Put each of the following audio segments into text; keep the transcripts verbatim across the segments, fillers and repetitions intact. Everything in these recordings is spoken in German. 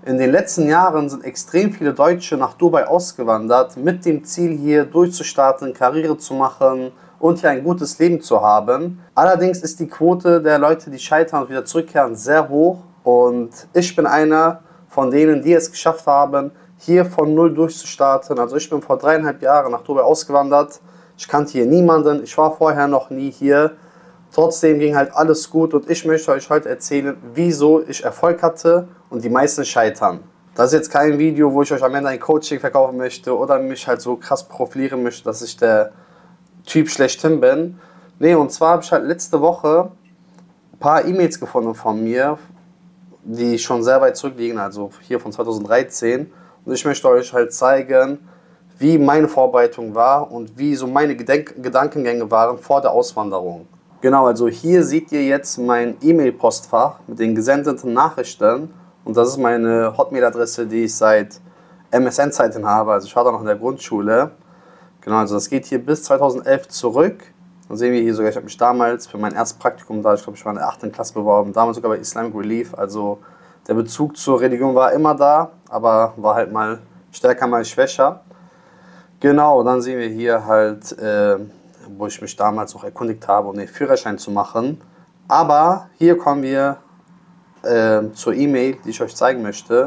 In den letzten Jahren sind extrem viele Deutsche nach Dubai ausgewandert, mit dem Ziel hier durchzustarten, Karriere zu machen und hier ein gutes Leben zu haben. Allerdings ist die Quote der Leute, die scheitern und wieder zurückkehren, sehr hoch. Und ich bin einer von denen, die es geschafft haben, hier von null durchzustarten. Also ich bin vor dreieinhalb Jahren nach Dubai ausgewandert. Ich kannte hier niemanden, ich war vorher noch nie hier. Trotzdem ging halt alles gut und ich möchte euch heute erzählen, wieso ich Erfolg hatte und die meisten scheitern. Das ist jetzt kein Video, wo ich euch am Ende ein Coaching verkaufen möchte oder mich halt so krass profilieren möchte, dass ich der Typ schlechthin bin. Nee, und zwar habe ich halt letzte Woche ein paar E-Mails gefunden von mir, die schon sehr weit zurückliegen, also hier von zweitausenddreizehn. Und ich möchte euch halt zeigen, wie meine Vorbereitung war und wie so meine Gedenk Gedankengänge waren vor der Auswanderung. Genau, also hier seht ihr jetzt mein E-Mail-Postfach mit den gesendeten Nachrichten. Und das ist meine Hotmail-Adresse, die ich seit M S N-Zeiten habe. Also ich war da noch in der Grundschule. Genau, also das geht hier bis zweitausendelf zurück. Dann sehen wir hier sogar, ich habe mich damals für mein erstes Praktikum da, ich glaube, ich war in der achten Klasse beworben, damals sogar bei Islamic Relief. Also der Bezug zur Religion war immer da, aber war halt mal stärker, mal schwächer. Genau, dann sehen wir hier halt, äh, wo ich mich damals noch erkundigt habe, um den Führerschein zu machen. Aber hier kommen wir äh, zur E-Mail, die ich euch zeigen möchte.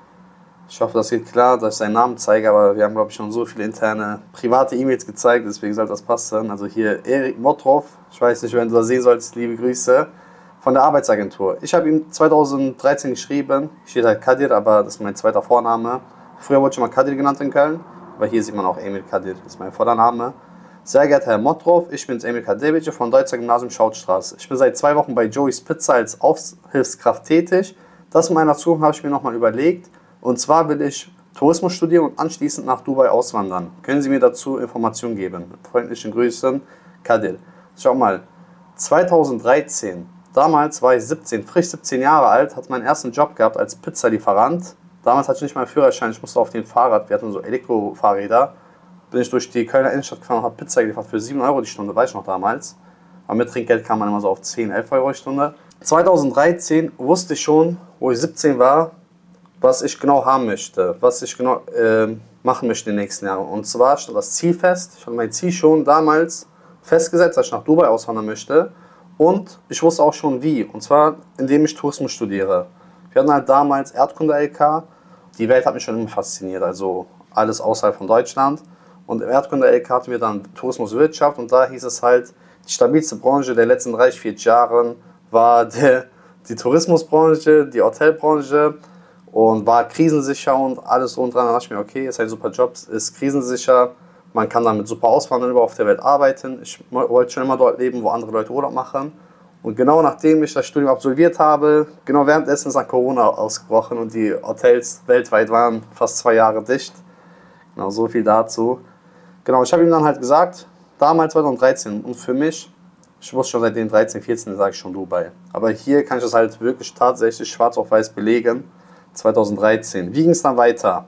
Ich hoffe, das geht klar, dass ich seinen Namen zeige, aber wir haben, glaube ich, schon so viele interne, private E-Mails gezeigt, deswegen soll das passen. Also hier Erik Motroff, ich weiß nicht, wenn du das sehen sollst, liebe Grüße, von der Arbeitsagentur. Ich habe ihm zweitausenddreizehn geschrieben, hier steht halt Kadir, aber das ist mein zweiter Vorname. Früher wurde ich mal Kadir genannt in Köln, aber hier sieht man auch Emil Kadir, das ist mein Vorname. Sehr geehrter Herr Motroff, ich bin Emil Kadir von Deutzer Gymnasium Schautstraße. Ich bin seit zwei Wochen bei Joey's Pizza als Aufsichtskraft tätig. Das in meiner Zukunft habe ich mir nochmal überlegt. Und zwar will ich Tourismus studieren und anschließend nach Dubai auswandern. Können Sie mir dazu Informationen geben? Mit freundlichen Grüßen, Kadir. Schau mal, zweitausenddreizehn, damals war ich siebzehn, frisch siebzehn Jahre alt, hatte meinen ersten Job gehabt als Pizzalieferant. Damals hatte ich nicht mal einen Führerschein, ich musste auf dem Fahrrad, wir hatten so Elektrofahrräder. Bin ich durch die Kölner Innenstadt gefahren und habe Pizza geliefert für sieben Euro die Stunde, weiß ich noch damals. Aber mit Trinkgeld kam man immer so auf zehn, elf Euro die Stunde. zweitausenddreizehn wusste ich schon, wo ich siebzehn war, was ich genau haben möchte, was ich genau äh, machen möchte in den nächsten Jahren. Und zwar stand das Ziel fest. Ich hatte mein Ziel schon damals festgesetzt, dass ich nach Dubai auswandern möchte. Und ich wusste auch schon wie. Und zwar, indem ich Tourismus studiere. Wir hatten halt damals Erdkunde-L K. Die Welt hat mich schon immer fasziniert, also alles außerhalb von Deutschland. Und im Erdkunde-L K hatten wir dann Tourismuswirtschaft. Und da hieß es halt, die stabilste Branche der letzten dreißig, vierzig Jahren war der, die Tourismusbranche, die Hotelbranche. Und war krisensicher und alles drum und dran. Dann dachte ich mir, okay, ist ein super Job, ist krisensicher, man kann damit super auswandern, überall auf der Welt arbeiten. Ich wollte schon immer dort leben, wo andere Leute Urlaub machen. Und genau nachdem ich das Studium absolviert habe, genau währenddessen ist dann Corona ausgebrochen und die Hotels weltweit waren fast zwei Jahre dicht. Genau, so viel dazu. Genau, ich habe ihm dann halt gesagt, damals zweitausenddreizehn und für mich, ich wusste schon seitdem dreizehn, vierzehn, sage ich schon Dubai. Aber hier kann ich das halt wirklich tatsächlich schwarz auf weiß belegen. zweitausenddreizehn. Wie ging es dann weiter?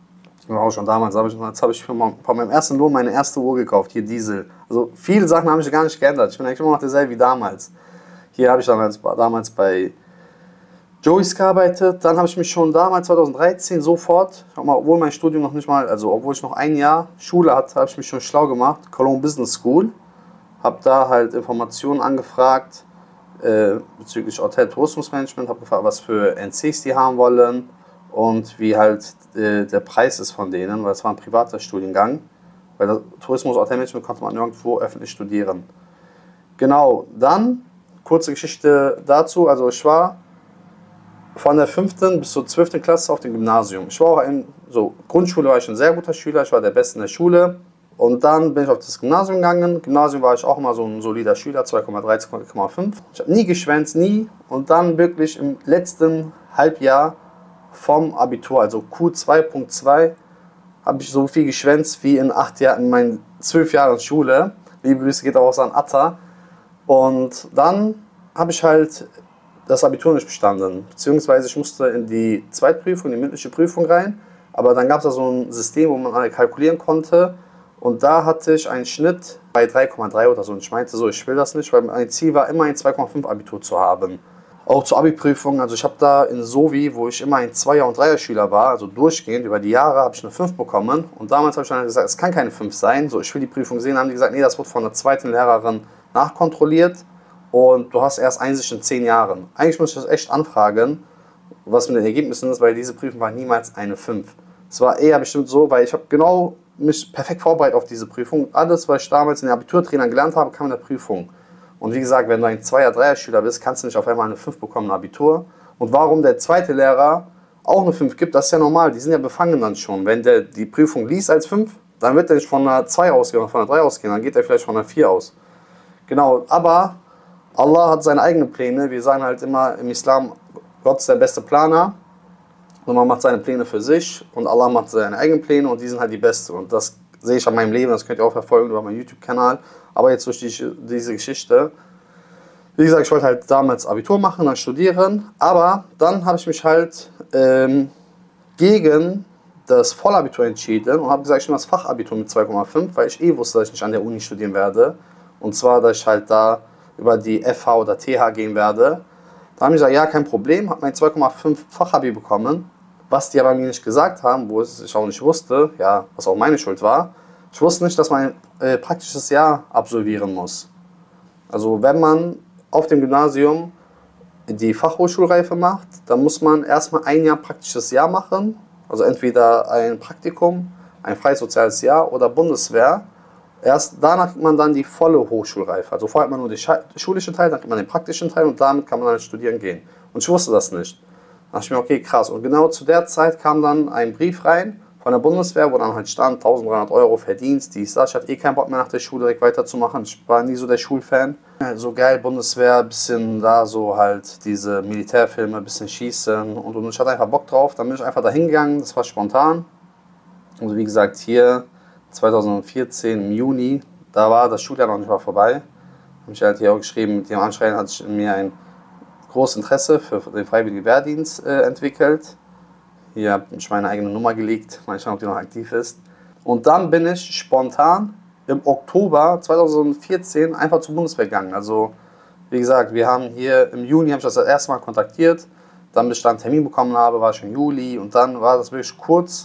Auch schon damals habe ich, jetzt habe ich von meinem ersten Lohn meine erste Uhr gekauft, hier Diesel. Also viele Sachen habe ich gar nicht geändert. Ich bin eigentlich immer noch derselbe wie damals. Hier habe ich dann als, damals bei Joey's gearbeitet. Dann habe ich mich schon damals zweitausenddreizehn sofort, obwohl mein Studium noch nicht mal, also obwohl ich noch ein Jahr Schule hatte, habe ich mich schon schlau gemacht. Cologne Business School. Habe da halt Informationen angefragt Äh, bezüglich Hotel Tourismusmanagement, habe gefragt, was für N Cs die haben wollen und wie halt äh, der Preis ist von denen, weil es war ein privater Studiengang, weil das Tourismus Hotelmanagement konnte man nirgendwo öffentlich studieren. Genau, dann kurze Geschichte dazu, also ich war von der fünften bis zur zwölften Klasse auf dem Gymnasium. Ich war auch in so Grundschule war ich ein sehr guter Schüler, ich war der Beste in der Schule. Und dann bin ich auf das Gymnasium gegangen. Gymnasium war ich auch immer so ein solider Schüler, zwei Komma drei, zwei Komma fünf. Ich habe nie geschwänzt, nie. Und dann wirklich im letzten Halbjahr vom Abitur, also Q zwei Punkt zwei, habe ich so viel geschwänzt wie in acht Jahren, in meinen zwölf Jahren Schule. Liebe Grüße geht auch an Atta. Und dann habe ich halt das Abitur nicht bestanden. Beziehungsweise ich musste in die Zweitprüfung, in die mündliche Prüfung rein. Aber dann gab es da so ein System, wo man kalkulieren konnte. Und da hatte ich einen Schnitt bei drei Komma drei oder so. Und ich meinte so, ich will das nicht, weil mein Ziel war immer ein zwei Komma fünf Abitur zu haben. Auch zur Abi-Prüfung, also ich habe da in Sovi, wo ich immer ein Zweier- und Dreier-Schüler war, also durchgehend über die Jahre, habe ich eine fünf bekommen. Und damals habe ich dann gesagt, es kann keine fünf sein, so ich will die Prüfung sehen. Dann haben die gesagt, nee, das wird von der zweiten Lehrerin nachkontrolliert und du hast erst Einsicht in zehn Jahren. Eigentlich muss ich das echt anfragen, was mit den Ergebnissen ist, weil diese Prüfung war niemals eine fünf. Es war eher bestimmt so, weil ich habe genau mich perfekt vorbereitet auf diese Prüfung. Alles, was ich damals in den Abiturtrainern gelernt habe, kam in der Prüfung. Und wie gesagt, wenn du ein Zweier-, Dreier-Schüler bist, kannst du nicht auf einmal eine fünf bekommen im Abitur. Und warum der zweite Lehrer auch eine fünf gibt, das ist ja normal. Die sind ja befangen dann schon. Wenn der die Prüfung liest als fünf, dann wird er nicht von einer zwei ausgehen oder von einer drei ausgehen. Dann geht er vielleicht von einer vier aus. Genau, aber Allah hat seine eigenen Pläne. Wir sagen halt immer im Islam, Gott ist der beste Planer. Und man macht seine Pläne für sich und Allah macht seine eigenen Pläne und die sind halt die besten. Und das sehe ich an meinem Leben, das könnt ihr auch verfolgen über meinen YouTube-Kanal. Aber jetzt durch die, diese Geschichte, wie gesagt, ich wollte halt damals Abitur machen, dann studieren. Aber dann habe ich mich halt ähm, gegen das Vollabitur entschieden und habe gesagt, ich nehme das Fachabitur mit zwei Komma fünf, weil ich eh wusste, dass ich nicht an der Uni studieren werde. Und zwar, dass ich halt da über die F H oder T H gehen werde. Da haben die gesagt, ja, kein Problem, habe mein zwei Komma fünf Fachabi bekommen. Was die aber mir nicht gesagt haben, wo ich auch nicht wusste, ja, was auch meine Schuld war, ich wusste nicht, dass man ein äh, praktisches Jahr absolvieren muss. Also wenn man auf dem Gymnasium die Fachhochschulreife macht, dann muss man erstmal ein Jahr praktisches Jahr machen, also entweder ein Praktikum, ein freies soziales Jahr oder Bundeswehr. Erst danach kriegt man dann die volle Hochschulreife. Also vorher hat man nur den schulischen Teil, dann kriegt man den praktischen Teil und damit kann man dann studieren gehen. Und ich wusste das nicht. Da dachte ich mir, okay, krass. Und genau zu der Zeit kam dann ein Brief rein von der Bundeswehr, wo dann halt stand, eintausenddreihundert Euro Verdienst, dies, das. Ich hatte eh keinen Bock mehr nach der Schule direkt weiterzumachen. Ich war nie so der Schulfan. So geil, Bundeswehr, bisschen da so halt diese Militärfilme, bisschen schießen und, und ich hatte einfach Bock drauf. Dann bin ich einfach dahin gegangen, das war spontan. Und wie gesagt, hier zweitausendvierzehn im Juni, da war das Schuljahr noch nicht mal vorbei. Habe ich halt hier auch geschrieben, mit dem Anschreiben hatte ich in mir ein großes Interesse für den Freiwilligen Wehrdienst äh, entwickelt. Hier habe ich meine eigene Nummer gelegt, mal schauen, ob die noch aktiv ist. Und dann bin ich spontan im Oktober zweitausendvierzehn einfach zur Bundeswehr gegangen. Also wie gesagt, wir haben hier im Juni, habe ich das das erste Mal kontaktiert, dann bis ich dann einen Termin bekommen habe, war ich im Juli und dann war das wirklich kurz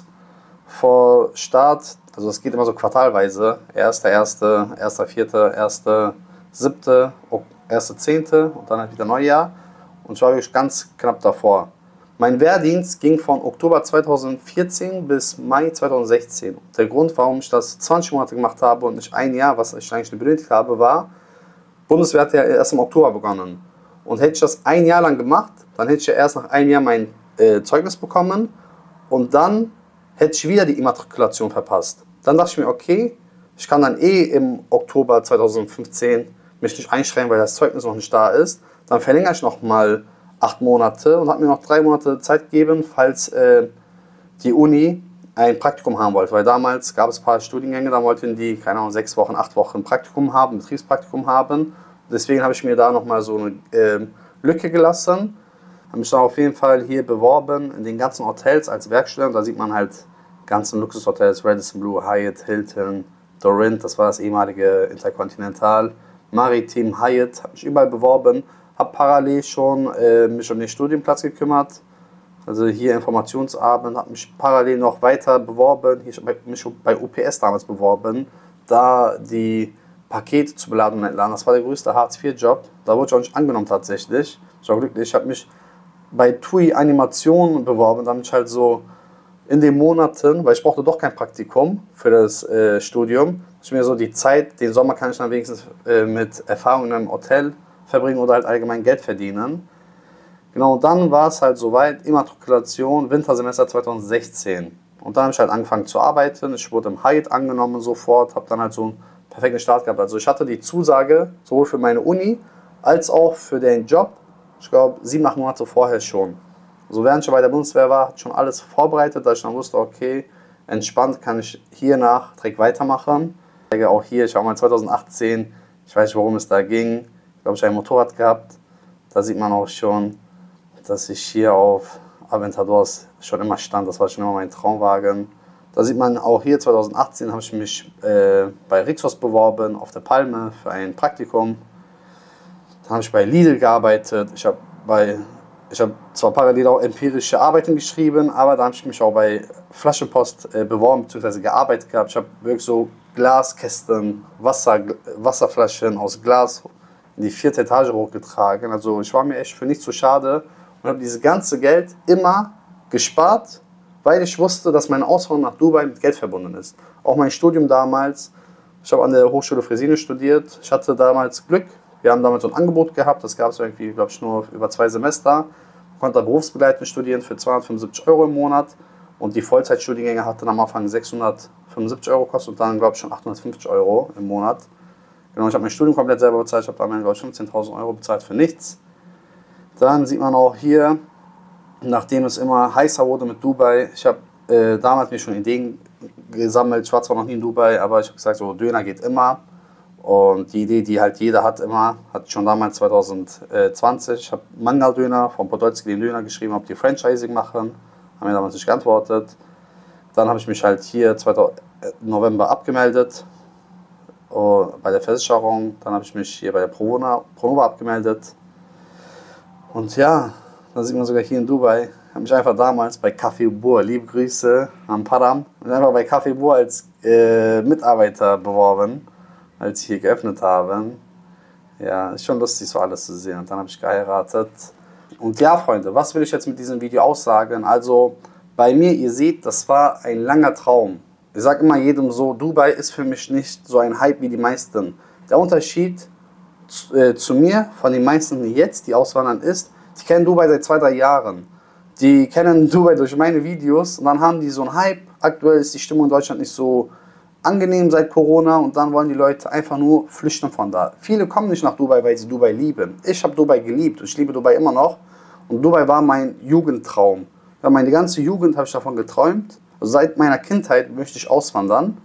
vor Start, also es geht immer so quartalweise, erster erster, erster vierter, erster siebter, erster zehnter und dann halt wieder Neujahr. Und ich war wirklich ganz knapp davor. Mein Wehrdienst ging von Oktober zweitausendvierzehn bis Mai zweitausendsechzehn. Der Grund, warum ich das zwanzig Monate gemacht habe und nicht ein Jahr, was ich eigentlich benötigt habe, war, Bundeswehr hat ja erst im Oktober begonnen. Und hätte ich das ein Jahr lang gemacht, dann hätte ich ja erst nach einem Jahr mein äh, Zeugnis bekommen und dann hätte ich wieder die Immatrikulation verpasst. Dann dachte ich mir, okay, ich kann dann eh im Oktober zweitausendfünfzehn mich nicht einschreiben, weil das Zeugnis noch nicht da ist. Dann verlängere ich noch mal acht Monate und habe mir noch drei Monate Zeit gegeben, falls äh, die Uni ein Praktikum haben wollte. Weil damals gab es ein paar Studiengänge, da wollten die, keine Ahnung, sechs Wochen, acht Wochen Praktikum haben, Betriebspraktikum haben. Deswegen habe ich mir da noch mal so eine äh, Lücke gelassen. Habe mich dann auf jeden Fall hier beworben in den ganzen Hotels als Werkstudent. Da sieht man halt ganzen Luxushotels, Radisson Blu, Hyatt, Hilton, Dorint, das war das ehemalige Intercontinental, Maritim, Hyatt, habe mich überall beworben. Habe parallel schon äh, mich um den Studienplatz gekümmert, also hier Informationsabend, habe mich parallel noch weiter beworben, hier habe mich bei U P S damals beworben, da die Pakete zu beladen und entladen. Das war der größte Hartz vier Job, da wurde ich auch nicht angenommen tatsächlich. Ich war glücklich, ich habe mich bei T U I Animation beworben, damit ich halt so in den Monaten, weil ich brauchte doch kein Praktikum für das äh, Studium, ich mir so die Zeit, den Sommer kann ich dann wenigstens äh, mit Erfahrung in einem Hotel verbringen oder halt allgemein Geld verdienen. Genau, und dann war es halt soweit, Immatrikulation, Wintersemester zweitausendsechzehn. Und dann habe ich halt angefangen zu arbeiten, ich wurde im Hyatt angenommen sofort, habe dann halt so einen perfekten Start gehabt. Also ich hatte die Zusage, sowohl für meine Uni, als auch für den Job, ich glaube sieben, acht Monate vorher schon. Also während ich bei der Bundeswehr war, hat schon alles vorbereitet, dass ich dann wusste, okay, entspannt kann ich hiernach direkt weitermachen. Auch hier, ich habe mal zweitausendachtzehn, ich weiß nicht, worum es da ging, ich glaube, ich habe ein Motorrad gehabt. Da sieht man auch schon, dass ich hier auf Aventadors schon immer stand. Das war schon immer mein Traumwagen. Da sieht man auch hier, zweitausendachtzehn habe ich mich äh, bei Rixos beworben, auf der Palme für ein Praktikum. Dann habe ich bei Lidl gearbeitet. Ich habe bei, ich habe zwar parallel auch empirische Arbeiten geschrieben, aber da habe ich mich auch bei Flaschenpost äh, beworben bzw. gearbeitet gehabt. Ich habe wirklich so Glaskästen, Wasser, Wasserflaschen aus Glas in die vierte Etage hochgetragen. Also ich war mir echt für nichts zu schade und habe dieses ganze Geld immer gespart, weil ich wusste, dass meine Auswanderung nach Dubai mit Geld verbunden ist. Auch mein Studium damals, ich habe an der Hochschule Fresenius studiert, ich hatte damals Glück. Wir haben damals so ein Angebot gehabt, das gab es irgendwie, glaube ich, nur über zwei Semester. Ich konnte da berufsbegleitend studieren für zweihundertfünfundsiebzig Euro im Monat und die Vollzeitstudiengänge hatten am Anfang sechshundertfünfundsiebzig Euro gekostet und dann, glaube ich, schon achthundertfünfzig Euro im Monat. Genau, ich habe mein Studium komplett selber bezahlt, ich habe dann, glaube ich, fünfzehntausend Euro bezahlt für nichts. Dann sieht man auch hier, nachdem es immer heißer wurde mit Dubai, ich habe äh, damals mir schon Ideen gesammelt, ich war zwar noch nie in Dubai, aber ich habe gesagt, so Döner geht immer. Und die Idee, die halt jeder hat immer, hatte ich schon damals zweitausendzwanzig. Ich habe Mangal-Döner von Podolski den Döner geschrieben, ob die Franchising machen. Haben mir damals nicht geantwortet. Dann habe ich mich halt hier zweitausend November abgemeldet uh, bei der Versicherung. Dann habe ich mich hier bei der Pronova, Pronova abgemeldet. Und ja, da sieht man sogar hier in Dubai, habe mich einfach damals bei Café Bur, liebe Grüße am Param, und einfach bei Café Bur als äh, Mitarbeiter beworben, als ich hier geöffnet habe. Ja, ist schon lustig, so alles zu sehen. Und dann habe ich geheiratet. Und ja, Freunde, was will ich jetzt mit diesem Video aussagen? Also, bei mir, ihr seht, das war ein langer Traum. Ich sage immer jedem so, Dubai ist für mich nicht so ein Hype wie die meisten. Der Unterschied zu, äh, zu mir, von den meisten, die jetzt, die auswandern, ist, die kennen Dubai seit zwei, drei Jahren. Die kennen Dubai durch meine Videos und dann haben die so einen Hype. Aktuell ist die Stimmung in Deutschland nicht so angenehm seit Corona und dann wollen die Leute einfach nur flüchten von da. Viele kommen nicht nach Dubai, weil sie Dubai lieben. Ich habe Dubai geliebt und ich liebe Dubai immer noch. Und Dubai war mein Jugendtraum. Ja, meine ganze Jugend habe ich davon geträumt. Also seit meiner Kindheit möchte ich auswandern.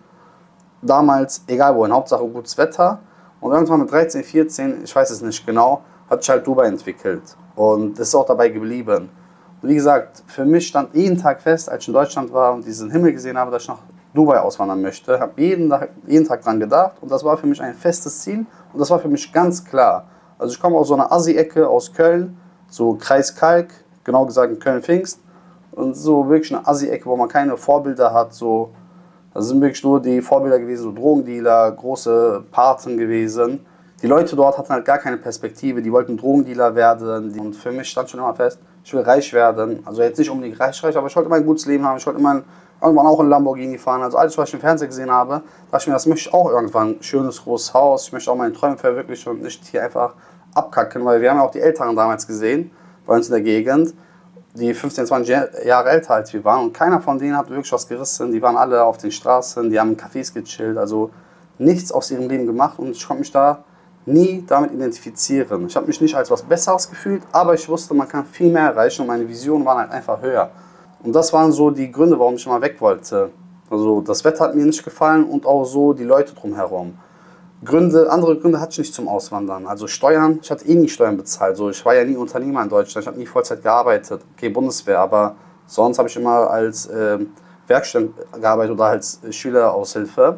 Damals, egal wohin, Hauptsache gutes Wetter. Und irgendwann mit dreizehn, vierzehn, ich weiß es nicht genau, hat sich halt Dubai entwickelt. Und das ist auch dabei geblieben. Und wie gesagt, für mich stand jeden Tag fest, als ich in Deutschland war und diesen Himmel gesehen habe, dass ich nach Dubai auswandern möchte. Habe jeden, jeden Tag dran gedacht und das war für mich ein festes Ziel und das war für mich ganz klar. Also ich komme aus so einer Assi-Ecke aus Köln, so Kreis Kalk, genau gesagt in Köln-Pfingst. Und so wirklich eine Assi-Ecke, wo man keine Vorbilder hat. So, das sind wirklich nur die Vorbilder gewesen, so Drogendealer, große Paten gewesen. Die Leute dort hatten halt gar keine Perspektive, die wollten Drogendealer werden. Und für mich stand schon immer fest, ich will reich werden. Also jetzt nicht unbedingt reich, reich, aber ich wollte immer ein gutes Leben haben. Ich wollte immer ein, irgendwann auch ein Lamborghini fahren. Also alles, was ich im Fernsehen gesehen habe, dachte ich mir, das möchte ich auch irgendwann. Ein schönes, großes Haus. Ich möchte auch meine Träume verwirklichen und nicht hier einfach abkacken. Weil wir haben ja auch die Älteren damals gesehen, bei uns in der Gegend, die fünfzehn, zwanzig Jahre älter als wir waren. Und keiner von denen hat wirklich was gerissen. Die waren alle auf den Straßen, die haben in Cafés gechillt. Also nichts aus ihrem Leben gemacht. Und ich konnte mich da nie damit identifizieren. Ich habe mich nicht als was Besseres gefühlt, aber ich wusste, man kann viel mehr erreichen und meine Visionen waren halt einfach höher. Und das waren so die Gründe, warum ich immer weg wollte. Also das Wetter hat mir nicht gefallen und auch so die Leute drumherum. Gründe, andere Gründe hatte ich nicht zum Auswandern. Also Steuern, ich hatte eh nie Steuern bezahlt. So, ich war ja nie Unternehmer in Deutschland, ich habe nie Vollzeit gearbeitet. Okay, Bundeswehr, aber sonst habe ich immer als äh, Werkstudent gearbeitet oder als Schüleraushilfe.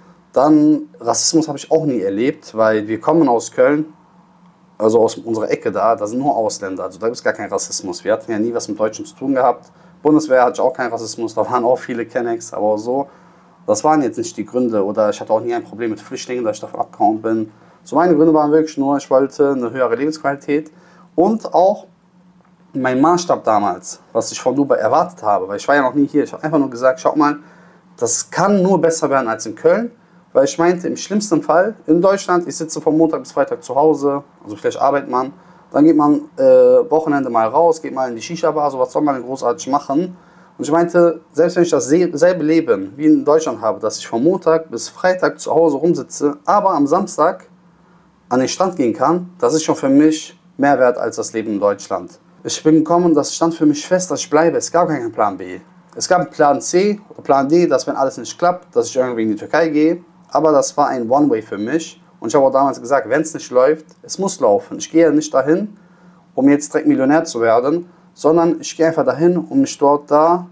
Dann Rassismus habe ich auch nie erlebt, weil wir kommen aus Köln, also aus unserer Ecke da, da sind nur Ausländer, also da gibt es gar keinen Rassismus. Wir hatten ja nie was mit Deutschen zu tun gehabt. Bundeswehr hatte ich auch keinen Rassismus, da waren auch viele Kennex, aber so, das waren jetzt nicht die Gründe. Oder ich hatte auch nie ein Problem mit Flüchtlingen, dass ich davon abgehauen bin. So, meine Gründe waren wirklich nur, ich wollte eine höhere Lebensqualität und auch mein Maßstab damals, was ich von Dubai erwartet habe, weil ich war ja noch nie hier. Ich habe einfach nur gesagt, schau mal, das kann nur besser werden als in Köln. Weil ich meinte, im schlimmsten Fall in Deutschland, ich sitze von Montag bis Freitag zu Hause, also vielleicht arbeitet man, dann geht man äh, Wochenende mal raus, geht mal in die Shisha-Bar, so was soll man denn großartig machen? Und ich meinte, selbst wenn ich das selbe Leben wie in Deutschland habe, dass ich von Montag bis Freitag zu Hause rumsitze, aber am Samstag an den Strand gehen kann, das ist schon für mich mehr wert als das Leben in Deutschland. Ich bin gekommen, das stand für mich fest, dass ich bleibe, es gab keinen Plan B. Es gab einen Plan C oder Plan D, dass wenn alles nicht klappt, dass ich irgendwie in die Türkei gehe. Aber das war ein One-Way für mich. Und ich habe auch damals gesagt, wenn es nicht läuft, es muss laufen. Ich gehe nicht dahin, um jetzt direkt Millionär zu werden, sondern ich gehe einfach dahin, um mich dort da,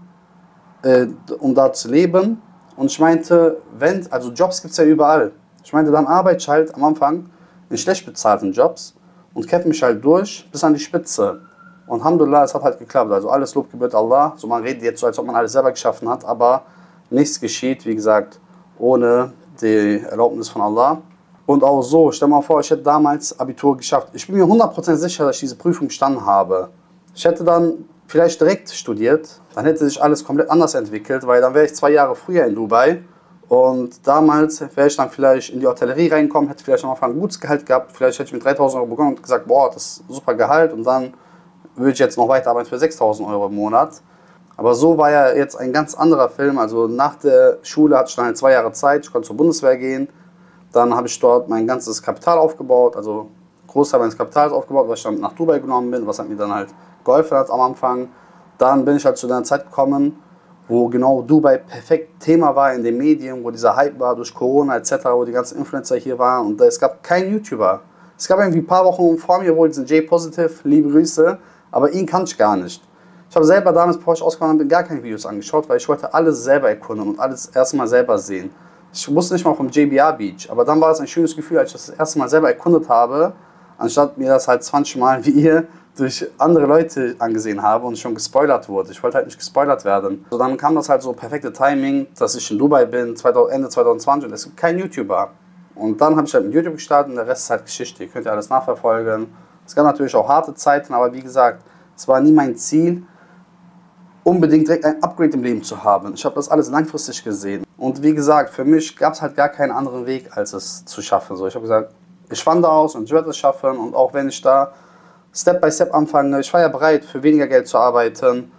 äh, um da zu leben. Und ich meinte, wenn, also Jobs gibt es ja überall. Ich meinte, dann arbeite ich halt am Anfang in schlecht bezahlten Jobs. und kämpfe mich halt durch bis an die Spitze. Und Alhamdulillah, es hat halt geklappt. Also alles Lob gebührt Allah. So, man redet jetzt so, als ob man alles selber geschaffen hat, aber nichts geschieht, wie gesagt, ohne die Erlaubnis von Allah. Und auch so, stell mal vor, ich hätte damals Abitur geschafft. Ich bin mir hundert Prozent sicher, dass ich diese Prüfung bestanden habe. Ich hätte dann vielleicht direkt studiert, dann hätte sich alles komplett anders entwickelt, weil dann wäre ich zwei Jahre früher in Dubai. Und damals wäre ich dann vielleicht in die Hotellerie reingekommen, hätte vielleicht am Anfang ein gutes Gehalt gehabt. Vielleicht hätte ich mit dreitausend Euro begonnen und gesagt, boah, das ist ein super Gehalt. Und dann würde ich jetzt noch weiterarbeiten für sechstausend Euro im Monat. Aber so war ja jetzt ein ganz anderer Film. Also nach der Schule hatte ich dann halt zwei Jahre Zeit, ich konnte zur Bundeswehr gehen. Dann habe ich dort mein ganzes Kapital aufgebaut, also Großteil meines Kapitals aufgebaut, was ich dann nach Dubai genommen bin, was hat mir dann halt geholfen hat am Anfang. Dann bin ich halt zu einer Zeit gekommen, wo genau Dubai perfekt Thema war in den Medien, wo dieser Hype war durch Corona et cetera, wo die ganzen Influencer hier waren und es gab keinen YouTuber. Es gab irgendwie ein paar Wochen vor mir wohl diesen J-Positive, liebe Grüße, aber ihn kannte ich gar nicht. Ich habe selber damals, bevor ich ausgewandert bin, gar keine Videos angeschaut, weil ich wollte alles selber erkunden und alles erstmal selber sehen. Ich wusste nicht mal vom J B R Beach, aber dann war es ein schönes Gefühl, als ich das, das erste Mal selber erkundet habe, anstatt mir das halt zwanzig Mal wie ihr durch andere Leute angesehen habe und schon gespoilert wurde. Ich wollte halt nicht gespoilert werden. So, dann kam das halt so perfekte Timing, dass ich in Dubai bin, Ende zwanzig zwanzig und es gibt keinen YouTuber. Und dann habe ich halt mit YouTube gestartet und der Rest ist halt Geschichte. Ihr könnt ja alles nachverfolgen. Es gab natürlich auch harte Zeiten, aber wie gesagt, es war nie mein Ziel, unbedingt direkt ein Upgrade im Leben zu haben. Ich habe das alles langfristig gesehen. Und wie gesagt, für mich gab es halt gar keinen anderen Weg, als es zu schaffen. So, ich habe gesagt, ich wandere aus und ich werde es schaffen. Und auch wenn ich da Step by Step anfange, ich war ja bereit, für weniger Geld zu arbeiten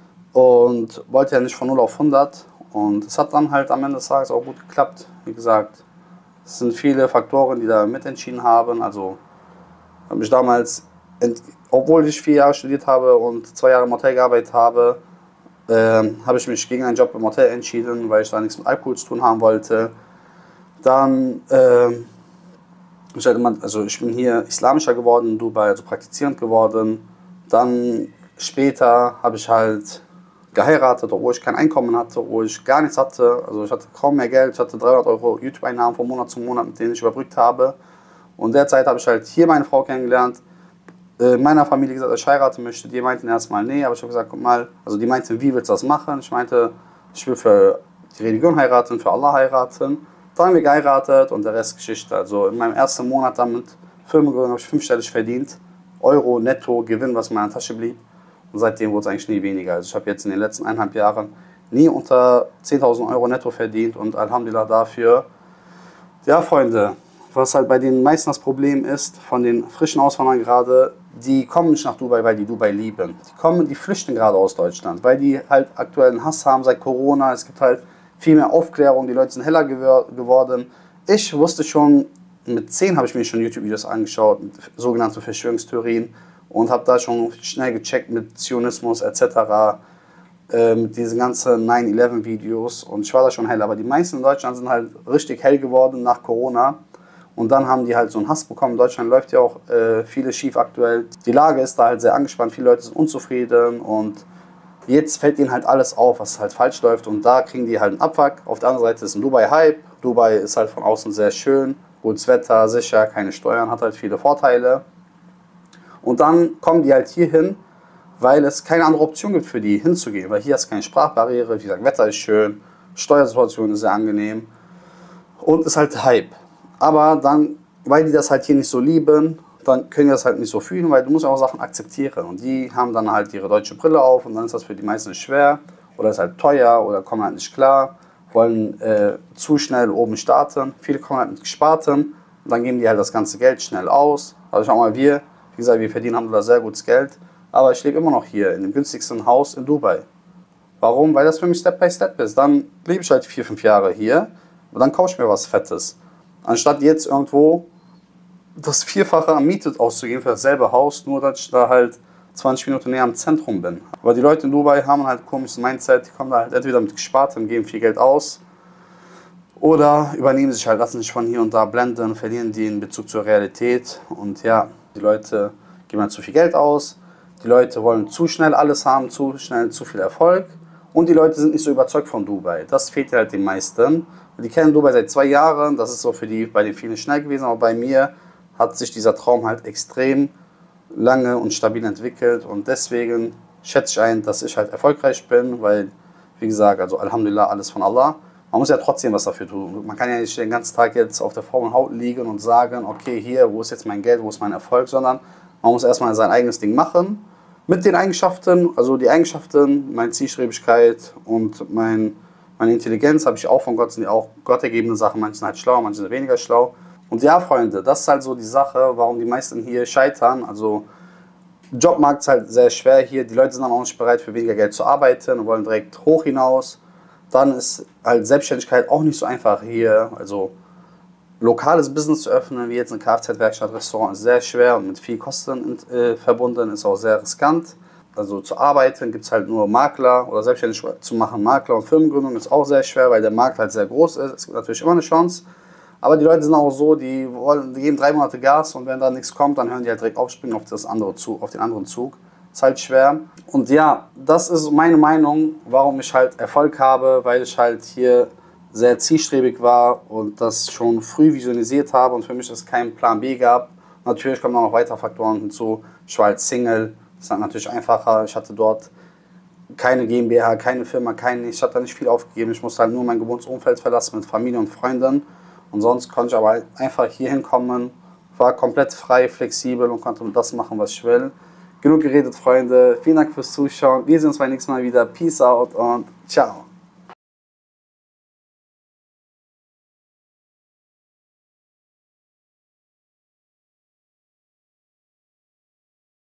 und wollte ja nicht von null auf hundert. Und es hat dann halt am Ende des Tages auch gut geklappt. Wie gesagt, es sind viele Faktoren, die da mitentschieden haben. Also habe ich damals, obwohl ich vier Jahre studiert habe und zwei Jahre im Hotel gearbeitet habe, Ähm, habe ich mich gegen einen Job im Hotel entschieden, weil ich da nichts mit Alkohol zu tun haben wollte. Dann, ähm, ich, halt immer, also ich bin hier islamischer geworden in Dubai, also praktizierend geworden. Dann später habe ich halt geheiratet, obwohl ich kein Einkommen hatte, obwohl ich gar nichts hatte. Also ich hatte kaum mehr Geld, ich hatte dreihundert Euro YouTube-Einnahmen von Monat zu Monat, mit denen ich überbrückt habe. Und derzeit habe ich halt hier meine Frau kennengelernt. Meiner Familie gesagt, dass ich heiraten möchte. Die meinten erstmal nee, aber ich habe gesagt, guck mal, also die meinten, wie willst du das machen? Ich meinte, ich will für die Religion heiraten, für Allah heiraten. Dann haben wir geheiratet und der Rest Geschichte. Also in meinem ersten Monat damit Firmengründung habe ich fünfstellig verdient. Euro netto Gewinn, was in meiner Tasche blieb. Und seitdem wurde es eigentlich nie weniger. Also ich habe jetzt in den letzten eineinhalb Jahren nie unter zehntausend Euro netto verdient und Alhamdulillah dafür. Ja, Freunde, was halt bei den meisten das Problem ist, von den frischen Auswanderern gerade, die kommen nicht nach Dubai, weil die Dubai lieben. Die kommen, die flüchten gerade aus Deutschland, weil die halt aktuell einen Hass haben seit Corona. Es gibt halt viel mehr Aufklärung, die Leute sind heller geworden. Ich wusste schon, mit zehn habe ich mir schon YouTube-Videos angeschaut, sogenannte Verschwörungstheorien, und habe da schon schnell gecheckt mit Zionismus et cetera, äh, mit diesen ganzen nine eleven Videos, und ich war da schon hell. Aber die meisten in Deutschland sind halt richtig hell geworden nach Corona. Und dann haben die halt so einen Hass bekommen. In Deutschland läuft ja auch äh, vieles schief aktuell. Die Lage ist da halt sehr angespannt, viele Leute sind unzufrieden und jetzt fällt ihnen halt alles auf, was halt falsch läuft, und da kriegen die halt einen Abfuck. Auf der anderen Seite ist ein Dubai-Hype. Dubai ist halt von außen sehr schön, gutes Wetter, sicher, keine Steuern, hat halt viele Vorteile. Und dann kommen die halt hier hin, weil es keine andere Option gibt für die hinzugehen. Weil hier ist keine Sprachbarriere, wie gesagt, Wetter ist schön, Steuersituation ist sehr angenehm und ist halt Hype. Aber dann, weil die das halt hier nicht so lieben, dann können die das halt nicht so fühlen, weil du musst auch Sachen akzeptieren. Und die haben dann halt ihre deutsche Brille auf und dann ist das für die meisten schwer oder ist halt teuer oder kommen halt nicht klar, wollen äh, zu schnell oben starten. Viele kommen halt mit Gespartem und dann geben die halt das ganze Geld schnell aus. Also schau mal, wir, wie gesagt, wir verdienen haben da sehr gutes Geld, aber ich lebe immer noch hier in dem günstigsten Haus in Dubai. Warum? Weil das für mich Step by Step ist. Dann lebe ich halt vier, fünf Jahre hier und dann kaufe ich mir was Fettes. Anstatt jetzt irgendwo das Vierfache an Miete auszugeben für dasselbe Haus, nur dass ich da halt zwanzig Minuten näher am Zentrum bin. Aber die Leute in Dubai haben halt ein komisches Mindset, die kommen da halt entweder mit Gespartem, geben viel Geld aus oder übernehmen sich halt, lassen sich von hier und da blenden, verlieren die in Bezug zur Realität. Und ja, die Leute geben halt zu viel Geld aus, die Leute wollen zu schnell alles haben, zu schnell zu viel Erfolg, und die Leute sind nicht so überzeugt von Dubai. Das fehlt halt den meisten. Die kennen Dubai seit zwei Jahren, das ist so für die bei den vielen schnell gewesen, aber bei mir hat sich dieser Traum halt extrem lange und stabil entwickelt und deswegen schätze ich ein, dass ich halt erfolgreich bin, weil, wie gesagt, also Alhamdulillah, alles von Allah. Man muss ja trotzdem was dafür tun. Man kann ja nicht den ganzen Tag jetzt auf der faulen Haut liegen und sagen, okay, hier, wo ist jetzt mein Geld, wo ist mein Erfolg, sondern man muss erstmal sein eigenes Ding machen. Mit den Eigenschaften, also die Eigenschaften, meine Zielstrebigkeit und mein, meine Intelligenz habe ich auch von Gott, sind ja auch gottergebene Sachen, manche sind halt schlau, manche sind weniger schlau. Und ja, Freunde, das ist halt so die Sache, warum die meisten hier scheitern. Also Jobmarkt ist halt sehr schwer hier, die Leute sind dann auch nicht bereit für weniger Geld zu arbeiten und wollen direkt hoch hinaus. Dann ist halt Selbstständigkeit auch nicht so einfach hier, also lokales Business zu öffnen, wie jetzt eine Kfz-Werkstatt, Restaurant, ist sehr schwer und mit viel Kosten äh, verbunden, ist auch sehr riskant. Also zu arbeiten gibt es halt nur Makler oder selbstständig zu machen, Makler und Firmengründung ist auch sehr schwer, weil der Markt halt sehr groß ist. Es gibt natürlich immer eine Chance, aber die Leute sind auch so, die, wollen, die geben drei Monate Gas und wenn da nichts kommt, dann hören die halt direkt aufspringen auf, das andere Zug, auf den anderen Zug. Ist halt schwer. Und ja, das ist meine Meinung, warum ich halt Erfolg habe, weil ich halt hier sehr zielstrebig war und das schon früh visualisiert habe und für mich es keinen Plan B gab. Natürlich kommen noch weitere Faktoren hinzu. Ich war halt Single, das ist dann natürlich einfacher. Ich hatte dort keine GmbH, keine Firma, kein, ich hatte da nicht viel aufgegeben. Ich musste halt nur mein Geburtsumfeld verlassen mit Familie und Freunden. Und sonst konnte ich aber halt einfach hier hinkommen, war komplett frei, flexibel und konnte das machen, was ich will. Genug geredet, Freunde. Vielen Dank fürs Zuschauen. Wir sehen uns beim nächsten Mal wieder. Peace out und ciao.